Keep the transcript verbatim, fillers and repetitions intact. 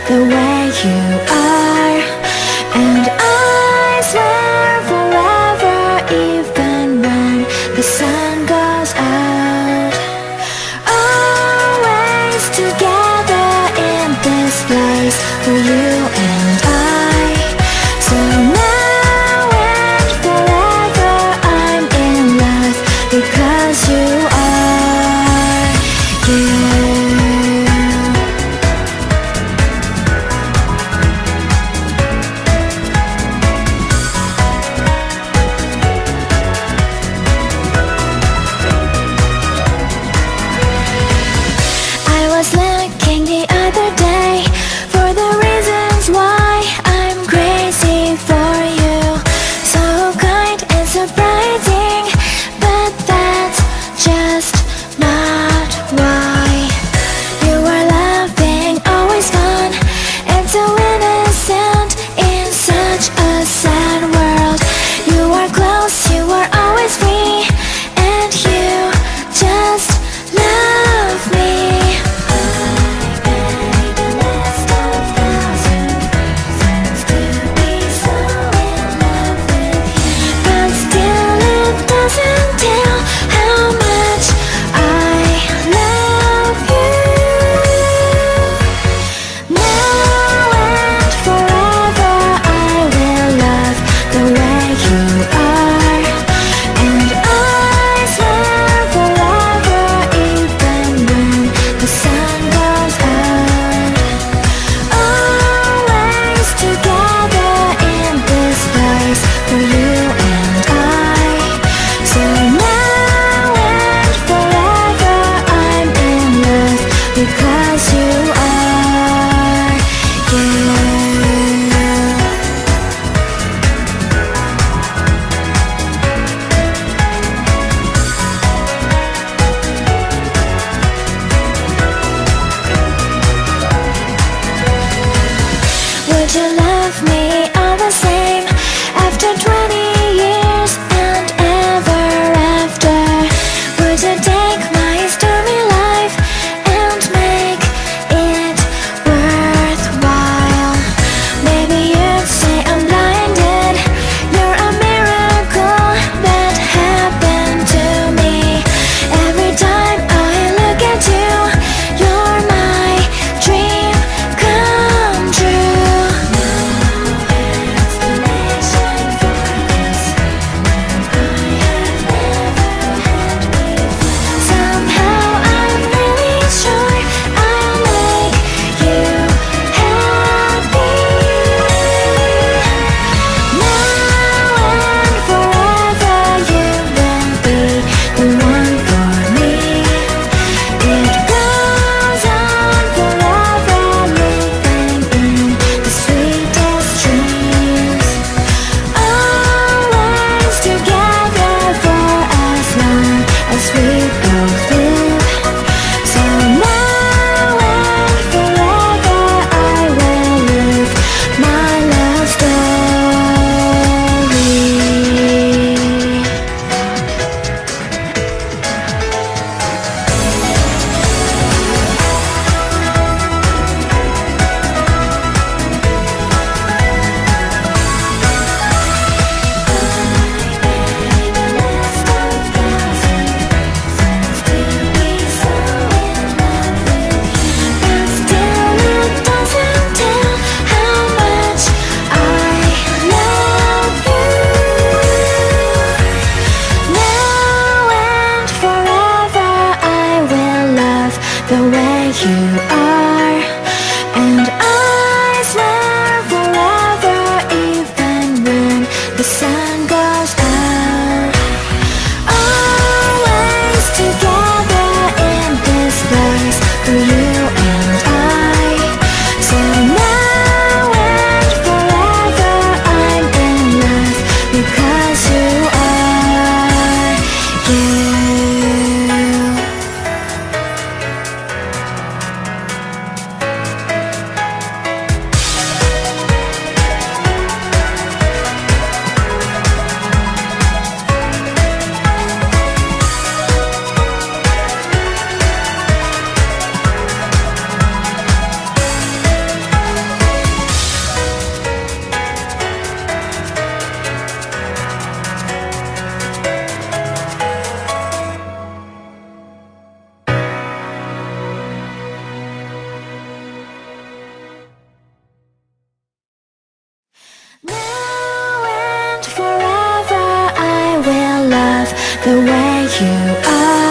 the way you are. And I swear forever, even when the sun goes out. Always together in this place for you and I. So now and forever I'm in love because you are you. I was looking the other day for the reasons why I'm crazy for you. So kind and surprising, but that's just not why. You are loving, always fun, and so innocent in such a sad world. You are close, you are always free, and you just love me. Because you are you. Would you love me all the same after twenty years and ever after? Would you take my stormy life and make it worthwhile? Maybe you'd say I'm blinded, you're a miracle that happened to me. Every time I look at you, you're my dream come true. The way you are, and I swear forever, even when the sun goes out. Always together in this place for you and I. So now and forever I'm in love because you are you. the way you are.